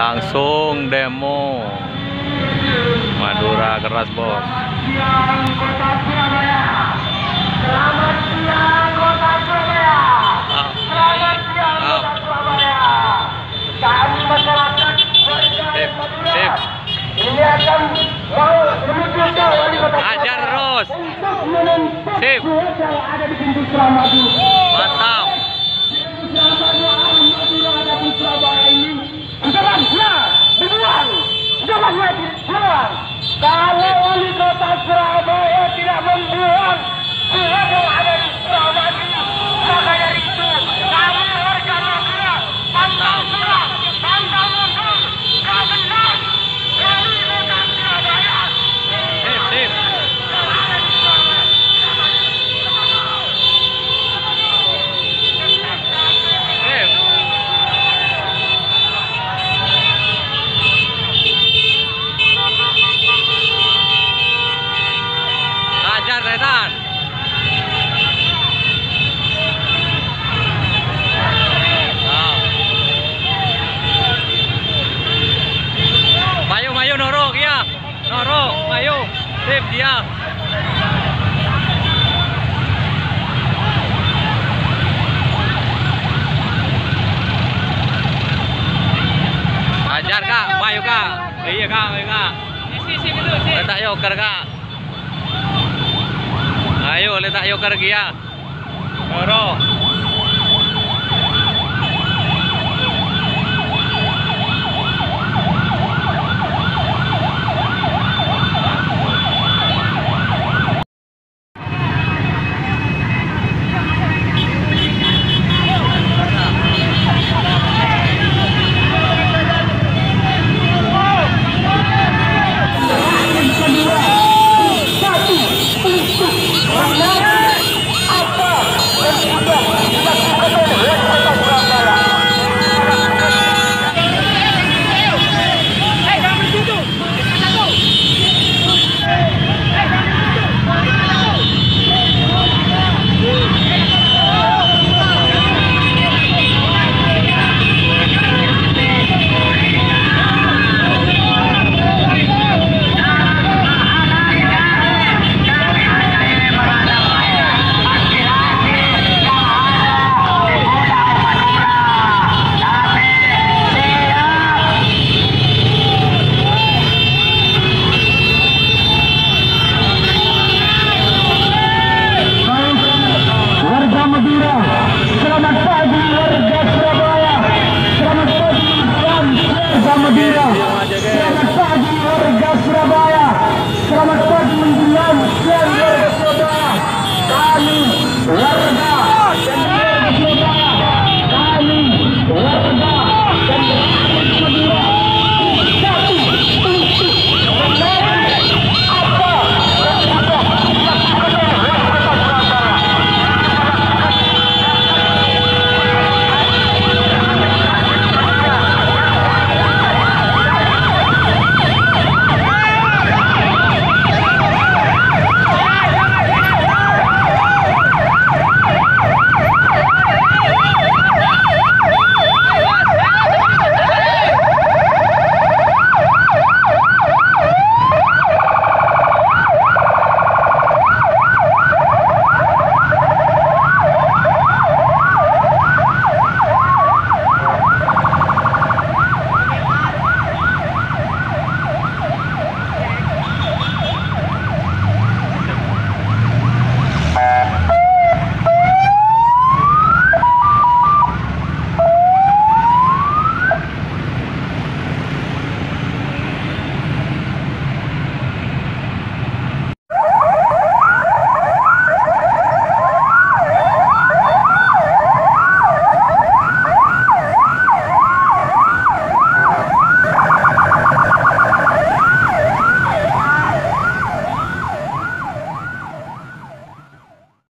Langsung demo Madura keras, bos. Siang Kota Surabaya. Selamat siang Kota Surabaya. Selamat siang Kota Surabaya. Kami masyarakat warga Madura ini akan mau menuju ke wali kota Ajar terus. untuk menempuh Sip. yang ada di pintu Suramadu. Mantap. Madura ada di Surabaya ini. Jalannya dibuang, jalannya dibuang. Kalau wali kota Surabaya tidak membuang buang yang ada di Surabaya, maka dari itu kami warga Madura pantang menyerah, pantang mundur, kau benar wali kota Surabaya. Sip, sip. Ajar setan. Mayu, mayu, Noro, ya. Noro, mayu. Sip, dia. Ajar, Kak. Mayu, Kak. Iya, Kak. Mayu, Kak. Letak yoker, Kak. Ayo letak yoker kia. Noro.